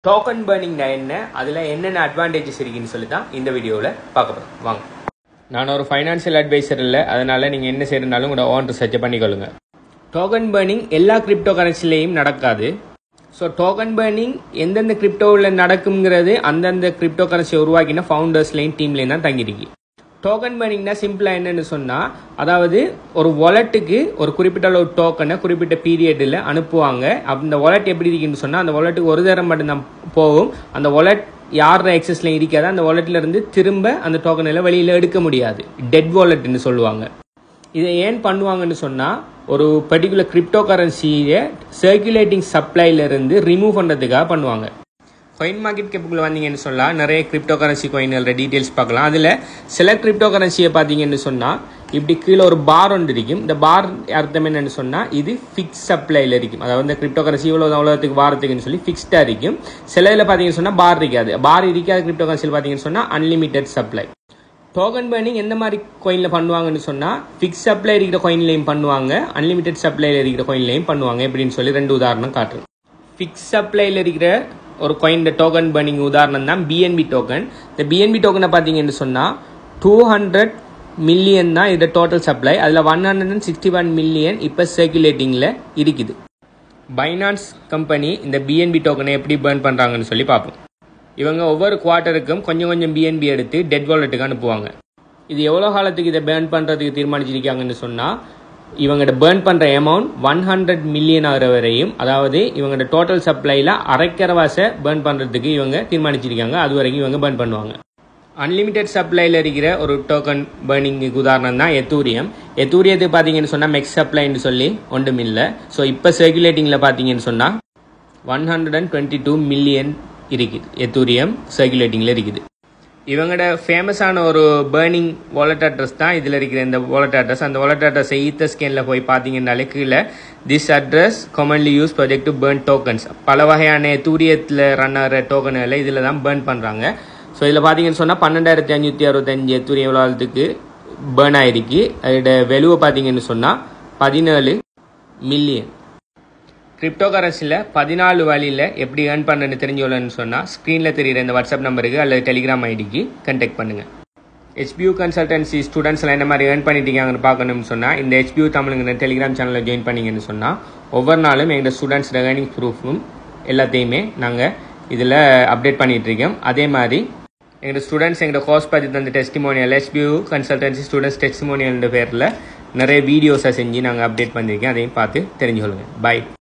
Token burning என்ன, அதில் என்னென்ன அட்வான்டேஜஸ் இருக்குன்னு சொல்லி தான் இந்த வீடியோவில் பார்க்க போகிறோம். வாங்க. நான் ஒரு ஃபைனான்சியல் அட்வைசர் இல்லை, அதனால் நீங்கள் என்ன செய்யறதுனாலும் உங்களோட ஓன் ரிசர்ச்சை பண்ணிக்கொள்ளுங்க. டோக்கன் பர்னிங் எல்லா கிரிப்டோ கரன்சிலையும் நடக்காது. ஸோ டோக்கன் பர்னிங் எந்தெந்த கிரிப்டோவில் நடக்குங்கிறது அந்தந்த கிரிப்டோ கரன்சியை உருவாக்கின ஃபவுண்டர்ஸ்லையும் டீம்லையும் தான் தங்கிருக்கு. டோக்கன் பர்னிங்னா சிம்பிளாக என்னென்னு சொன்னால், அதாவது ஒரு வாலெட்டுக்கு ஒரு குறிப்பிட்ட அளவு டோக்கனை குறிப்பிட்ட பீரியடில் அனுப்புவாங்க. அந்த வாலெட் எப்படி இருக்குன்னு சொன்னால், அந்த வாலெட்டுக்கு ஒரு தரம் மட்டும்தான் போகும். அந்த வாலெட் யாரோட எக்ஸஸ்லையும் இருக்காது. அந்த வாலெட்லேருந்து திரும்ப அந்த டோக்கனில் வெளியில் எடுக்க முடியாது. டெட் வாலெட்னு சொல்லுவாங்க. இதை ஏன் பண்ணுவாங்கன்னு சொன்னால், ஒரு பர்டிகுலர் கிரிப்டோ கரன்சியை சர்க்குலேட்டிங் சப்ளைலேருந்து ரிமூவ் பண்ணுறதுக்காக பண்ணுவாங்க. காயின் மார்க்கெட் கேப்புக்குள்ள வந்தீங்கன்னு சொன்னால் நிறைய கிரிப்டோ கரன்சி காயின்களோட டீட்டெயில்ஸ் பார்க்கலாம். அதில் சில கிரிப்டோ கரன்சியை பார்த்தீங்கன்னு சொன்னால், இப்படி கீழே ஒரு பார் ஒன்று இருக்கும். இந்த பார் அர்த்தம் என்னன்னு சொன்னால், இது ஃபிக்ஸ் சப்ளையில் இருக்கும். அதாவது இந்த கிரிப்டோ கரன்சி இவ்வளோத்துக்கு வாரத்துக்குன்னு சொல்லி ஃபிக்ஸ்டாக இருக்கும். சில இதில் பார்த்தீங்கன்னு சொன்னால் பார் இருக்காது. பார் இருக்காத கிரிப்டோ கரன்சியில் பார்த்தீங்கன்னு சொன்னால் அன்லிமிட்டெட் சப்ளை. டோக்கன் பர்னிங் எந்த மாதிரி காயினில் பண்ணுவாங்கன்னு சொன்னால், ஃபிக்ஸ் சப்ளை இருக்கிற காயின்லையும் பண்ணுவாங்க, அன்லிமிட்டெட் சப்ளையில் இருக்கிற காயின்லையும் பண்ணுவாங்க. எப்படின்னு சொல்லி ரெண்டு உதாரணம் காட்டுறேன். ஃபிக்ஸ் சப்ளையில் இருக்கிற ஒரு காயின் டோக்கன் பர்னிங் உதாரணம் தான் பிஎன்பி டோக்கன். இந்த பிஎன்பி டோக்கனை பார்த்தீங்கன்னு சொன்னால் 200 மில்லியன் தான் இதோட டோட்டல் சப்ளை. அதில் 161 மில்லியன் இப்போ சர்க்குலேட்டிங்கில் இருக்குது. பைனான்ஸ் கம்பெனி இந்த பிஎன்பி டோக்கனை எப்படி பர்ன் பண்ணுறாங்கன்னு சொல்லி பார்ப்போம். இவங்க ஒவ்வொரு குவார்ட்டருக்கும் கொஞ்சம் கொஞ்சம் பிஎன்பி எடுத்து டெட் வாலெட்டுக்கு அனுப்புவாங்க. இது எவ்வளோ காலத்துக்கு இதை பர்ன் பண்ணுறதுக்கு தீர்மானிச்சிருக்காங்கன்னு சொன்னால், இவங்கள்ட பேர்ன் பண்ணுற அமௌண்ட் 100 மில்லியன் ஆகிற வரையும், அதாவது இவங்களோட டோட்டல் சப்ளையில் அரைக்கரவாசை பேர்ன் பண்ணுறதுக்கு இவங்க தீர்மானிச்சிருக்காங்க. அது வரைக்கும் இவங்க பேர்ன் பண்ணுவாங்க. அன்லிமிட்டெட் சப்ளையில் இருக்கிற ஒரு டோக்கன் பர்னிங்கு உதாரணம் தான் எத்தூரியம். எத்தூரியத்துக்கு பார்த்தீங்கன்னு சொன்னால் மெக்ஸ் சப்ளைன்னு சொல்லி ஒன்றும் இல்லை. ஸோ இப்போ சர்க்குலேட்டிங்கில் பார்த்தீங்கன்னு சொன்னால் 122 மில்லியன் இருக்குது. எத்தூரியம் சர்க்குலேட்டிங்கில் இருக்குது. இவங்களோட ஃபேமஸான ஒரு பேர்னிங் வாலெட் அட்ரஸ் தான் இதில் இருக்கிற இந்த வாலெட் அட்ரஸ். அந்த வாலெட் அட்ரஸை ஈத்தர் ஸ்கேனில் போய் பார்த்தீங்கன்னாலே கீழே this address commonly use project to burn tokens, பல வகையான தூரியத்தில் ரன் ஆகிற டோக்கன்களை இதில் தான் பேர்ன் பண்ணுறாங்க. ஸோ இதில் பார்த்தீங்கன்னு சொன்னால் 12,565 எத்தூரியம் எவ்வளோத்துக்கு பேர்ன் ஆகிருக்கு. அதோட வெலுவை பார்த்தீங்கன்னு சொன்னால் 17 மில்லியன். கிரிப்டோ கரன்சியில் 14 வழியில் எப்படி ஏர்ன் பண்ணுன்னு தெரிஞ்சுக்கணும்னு சொன்னால், ஸ்க்ரீனில் தெரிகிற இந்த வாட்ஸ்அப் நம்பருக்கு அல்லது டெலிகிராம் ஐடிக்கு கண்டெக்ட் பண்ணுங்கள். HBU கன்சல்டன்சி ஸ்டூடெண்ட்ஸ்லாம் என்ன மாதிரி ஏர்ன் பண்ணிட்டீங்கன்னு பார்க்கணும்னு சொன்னால், இந்த HBU தமிழுங்கிற டெலிகிராம் சேனலில் ஜாயின் பண்ணிங்கன்னு சொன்னால், ஒவ்வொரு நாளும் எங்கள் ஸ்டூடெண்ட்ஸ் ஏர்னிங் ப்ரூஃபும் எல்லாத்தையுமே நாங்கள் இதில் அப்டேட் பண்ணிகிட்ருக்கோம். அதே மாதிரி எங்கள் ஸ்டூடெண்ட்ஸ் எங்களோட கோர்ஸ் பற்றி தந்த testimonial HBU consultancy students testimonial பேரில் நிறைய வீடியோஸை செஞ்சு நாங்கள் அப்டேட் பண்ணியிருக்கோம். அதையும் பார்த்து தெரிஞ்சுக்கொள்ளுங்கள். பாய்.